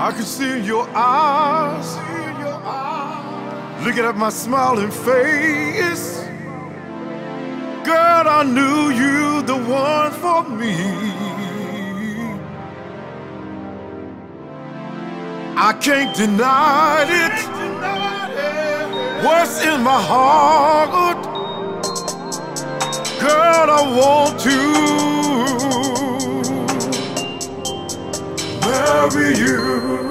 I could see in your eyes, looking at my smiling face. Girl, I knew you the one for me. I can't deny it. What's in my heart? Girl, I want to marry you.